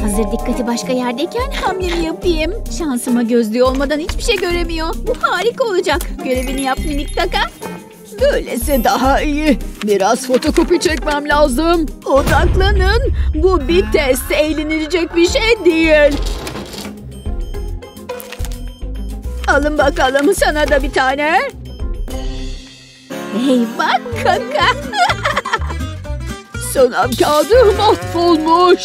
Hazır dikkati başka yerdeyken hamlemi yapayım. Şansıma gözlüğü olmadan hiçbir şey göremiyor. Bu harika olacak. Görevini yap minik Taka. Böylesi daha iyi. Biraz fotokopi çekmem lazım. Odaklanın. Bu bir test. Eğlenilecek bir şey değil. Alın bakalım sana da bir tane. Hey bak Kaka. Sınav kağıdı mahvolmuş.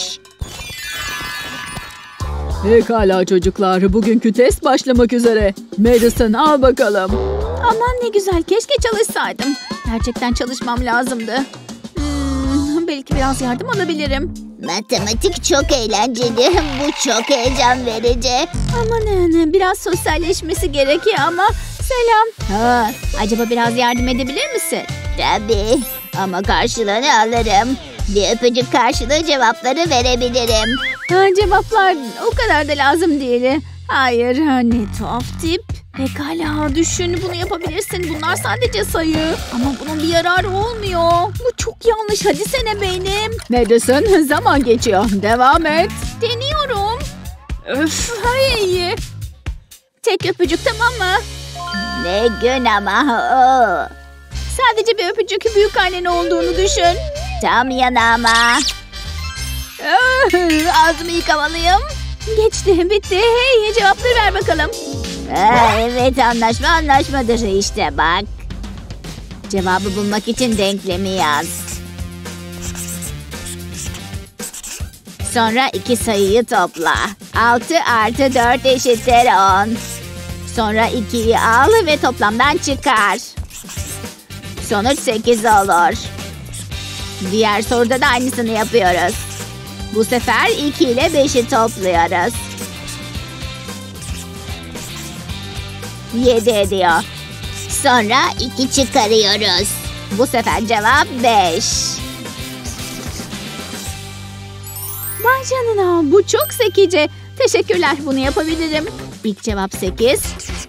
Pekala çocuklar. Bugünkü test başlamak üzere. Madison al bakalım. Aman ne güzel. Keşke çalışsaydım. Gerçekten çalışmam lazımdı. Belki biraz yardım alabilirim. Matematik çok eğlenceli. Bu çok heyecan verici. Aman biraz sosyalleşmesi gerekiyor ama. Selam. Acaba biraz yardım edebilir misin? Tabii. Ama karşılığını alırım. Bir öpücük karşılığı cevapları verebilirim. Cevaplar o kadar da lazım değil. Hayır, ne tuhaf tip. Pekala düşün, bunu yapabilirsin. Bunlar sadece sayı. Ama bunun bir yararı olmuyor. Bu çok yanlış. Hadi sene benim. Madison zaman geçiyor. Devam et. Deniyorum. Öf, hayır. Tek öpücük tamam mı? Ne gün ama. Sadece bir öpücük, büyük annen olduğunu düşün. Tam yanağıma. Ağzımı yıkamalıyım. Geçti, bitti. Hey, cevapları ver bakalım. Evet, anlaşmadır işte bak. Cevabı bulmak için denklemi yaz. Sonra iki sayıyı topla. 6 artı 4 eşittir 10. Sonra 2'yi al ve toplamdan çıkar. Sonuç 8 olur. Diğer soruda da aynısını yapıyoruz. Bu sefer 2 ile 5'i topluyoruz. 7 ediyor. Sonra 2 çıkarıyoruz. Bu sefer cevap 5. Vay canına, bu çok zekice. Teşekkürler, bunu yapabilirim. İlk cevap 8.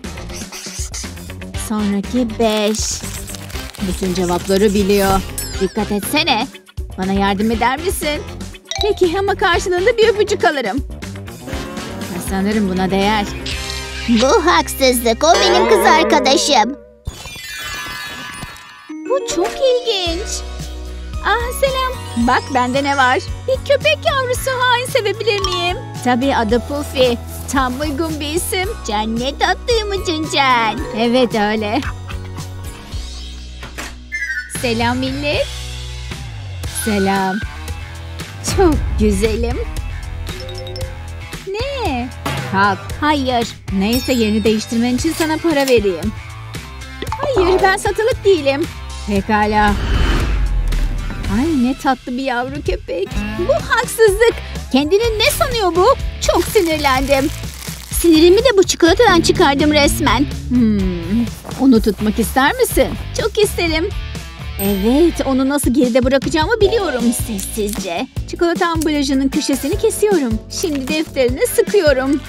Sonraki 5. Bütün cevapları biliyor. Dikkat etsene. Bana yardım eder misin? Peki ama karşılığında bir öpücük alırım. Sanırım buna değer. Bu haksızlık. O benim kız arkadaşım. Bu çok ilginç. Selam. Bak bende ne var? Bir köpek yavrusu. Sevebilir miyim? Tabii adı Puffy. Tam uygun bir isim. Cennet attığımı Can. Evet öyle. Selam millet. Selam. Çok güzelim. Ne? Kalk. Hayır. Neyse yerini değiştirmen için sana para vereyim. Hayır ben satılık değilim. Pekala. Ay ne tatlı bir yavru köpek. Bu haksızlık. Kendini ne sanıyor bu? Çok sinirlendim. Sinirimi de bu çikolatadan çıkardım resmen. Onu tutmak ister misin? Çok isterim. Evet, onu nasıl geride bırakacağımı biliyorum sessizce. Çikolata ambalajının köşesini kesiyorum. Şimdi defterine sıkıyorum.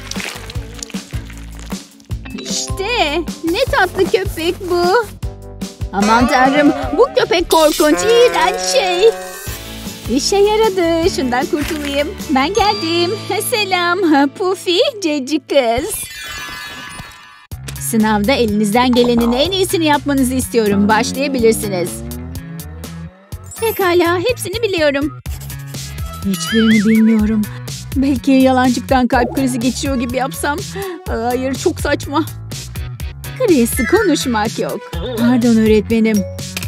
İşte, ne tatlı köpek bu. Aman tanrım, bu köpek korkunç, iğrenç şey. İşe yaradı, şundan kurtulayım. Ben geldim. Selam, Puffy, cici kız. Sınavda elinizden gelenin en iyisini yapmanızı istiyorum. Başlayabilirsiniz. Pekala, hepsini biliyorum. Hiçbirini bilmiyorum. Belki yalancıktan kalp krizi geçiyor gibi yapsam. Hayır, çok saçma. Chris, konuşmak yok. Pardon öğretmenim.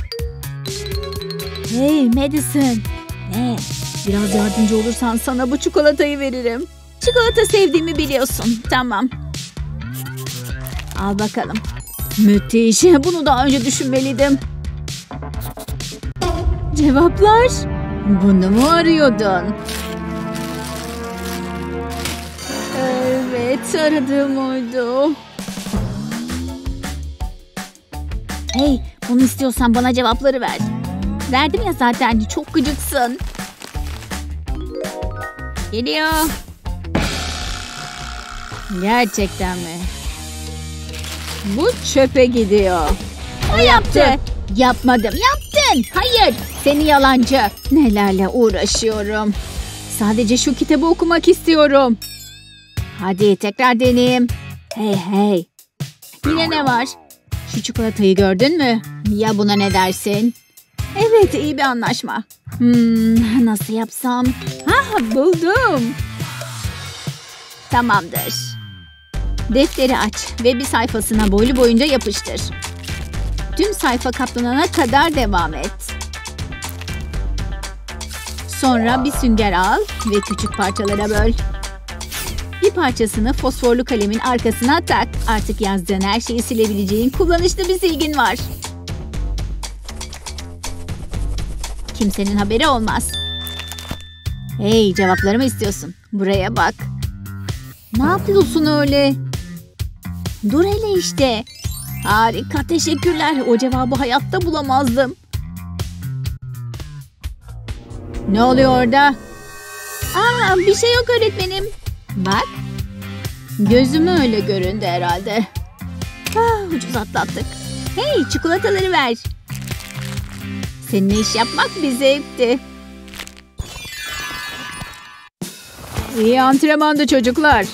Hey Madison. Ne? Biraz yardımcı olursan sana bu çikolatayı veririm. Çikolata sevdiğimi biliyorsun. Tamam. Al bakalım. Müthiş. Bunu daha önce düşünmeliydim. Cevaplar. Bunu mu arıyordun? Evet, aradığım oydu. Hey, bunu istiyorsan bana cevapları ver. Verdim ya zaten, çok gıcıksın. Geliyor. Gerçekten mi? Bu çöpe gidiyor. O yaptı. Yapmadım. Yaptın. Hayır. Seni yalancı. Nelerle uğraşıyorum. Sadece şu kitabı okumak istiyorum. Hadi tekrar deneyeyim. Hey. Yine ne var? Şu çikolatayı gördün mü? Ya buna ne dersin? Evet, iyi bir anlaşma. Nasıl yapsam? Buldum. Tamamdır. Defteri aç ve bir sayfasına boylu boyunca yapıştır. Tüm sayfa kaplanana kadar devam et. Sonra bir sünger al ve küçük parçalara böl. Bir parçasını fosforlu kalemin arkasına tak. Artık yazdığın her şeyi silebileceğin kullanışlı bir silgin var. Kimsenin haberi olmaz. Hey, cevaplarımı istiyorsun. Buraya bak. Ne yapıyorsun öyle? Dur hele işte. Harika, teşekkürler. O cevabı hayatta bulamazdım. Ne oluyor orada? Bir şey yok öğretmenim. Bak. Gözüme öyle göründü herhalde. Ucuz atlattık. Hey, çikolataları ver. Seninle iş yapmak bir zevkti. İyi antrenmandı çocuklar.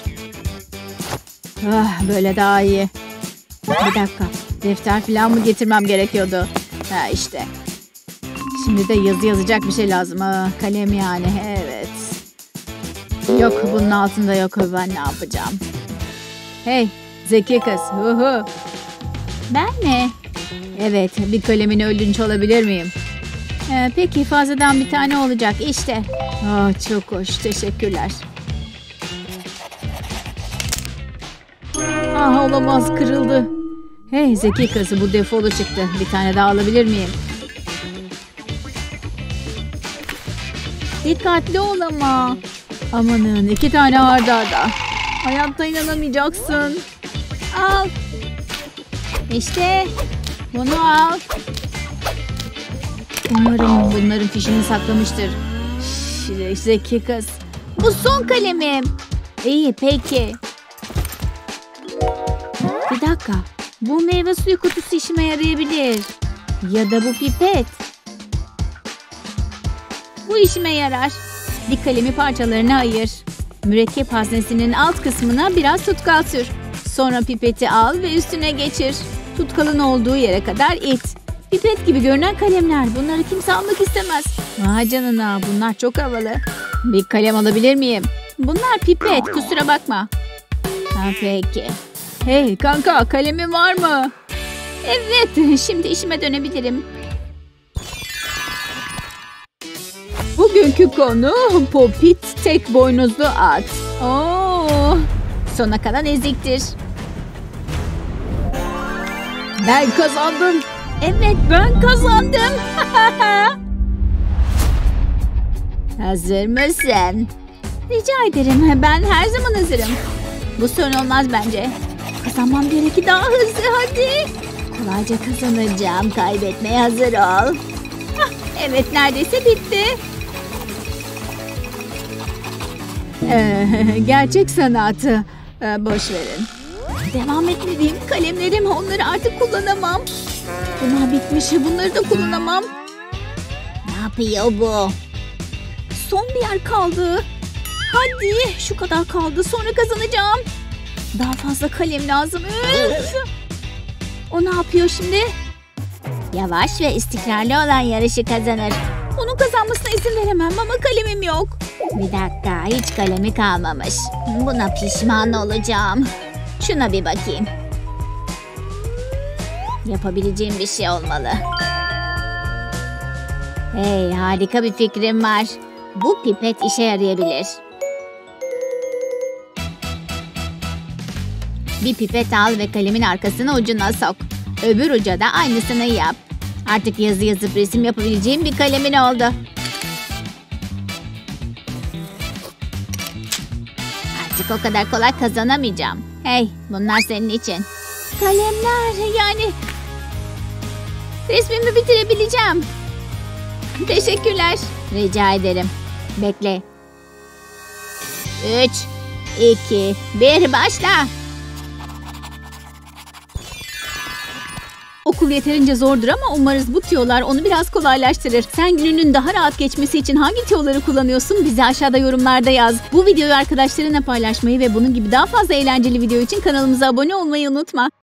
Böyle daha iyi. Bir dakika. Defter falan mı getirmem gerekiyordu? İşte. Şimdi de yazı yazacak bir şey lazım. Kalem yani. Evet. Yok, bunun altında yok. Ben ne yapacağım? Hey, zeki kız. Ben mi? Evet, bir kalemini ödünç alabilir miyim? Peki, fazladan bir tane olacak. İşte. Çok hoş. Teşekkürler. Olamaz, kırıldı. Hey zeki kızı, bu defolu çıktı. Bir tane daha alabilir miyim? Dikkatli ol ama. Amanın, 2 tane arda arda. Hayatta inanamayacaksın. Al. İşte. Bunu al. Umarım bunların fişini saklamıştır. Zeki kız. Bu son kalemim. İyi, peki. Bir dakika. Bu meyve suyu kutusu işime yarayabilir. Ya da bu pipet. Bu işime yarar. Bir kalemi parçalarına ayır. Mürekkep haznesinin alt kısmına biraz tutkal sür. Sonra pipeti al ve üstüne geçir. Tutkalın olduğu yere kadar it. Pipet gibi görünen kalemler. Bunları kimse almak istemez. Vay canına, bunlar çok havalı. Bir kalem alabilir miyim? Bunlar pipet, kusura bakma. Peki. Hey kanka, kalemin var mı? Evet, şimdi işime dönebilirim. Bugünkü konu Popit tek boynuzlu at. Sona kalan eziktir. Ben kazandım. Evet, ben kazandım. Hazır mısın? Rica ederim, ben her zaman hazırım. Bu sorun olmaz bence. Kazanmam gerekir, daha hızlı hadi. Kolayca kazanacağım, kaybetmeye hazır ol. Evet, neredeyse bitti. Gerçek sanatı. Boş verin. Devam etmeliyim. Kalemlerim, onları artık kullanamam. Bunlar bitmiş, bunları da kullanamam. Ne yapıyor bu? Son bir yer kaldı. Hadi, şu kadar kaldı, sonra kazanacağım. Daha fazla kalem lazım. O ne yapıyor şimdi? Yavaş ve istikrarlı olan yarışı kazanır. Onun kazanmasına izin veremem ama kalemim yok. Bir dakika, hiç kalemi kalmamış. Buna pişman olacağım. Şuna bir bakayım. Yapabileceğim bir şey olmalı. Hey, harika bir fikrim var. Bu pipet işe yarayabilir. Bir pipet al ve kalemin arkasını ucuna sok. Öbür uca da aynısını yap. Artık yazı yazıp resim yapabileceğim bir kalemin oldu. Artık o kadar kolay kazanamayacağım. Hey, bunlar senin için. Kalemler, yani resmimi bitirebileceğim. Teşekkürler. Rica ederim. Bekle. 3, 2, 1, başla. Okul yeterince zordur ama umarız bu tüyolar onu biraz kolaylaştırır. Sen gününün daha rahat geçmesi için hangi tüyoları kullanıyorsun? Bize aşağıda yorumlarda yaz. Bu videoyu arkadaşlarına paylaşmayı ve bunun gibi daha fazla eğlenceli video için kanalımıza abone olmayı unutma.